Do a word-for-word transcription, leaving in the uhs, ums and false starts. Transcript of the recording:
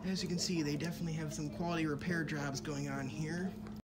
As you can see, they definitely have some quality repair jobs going on here.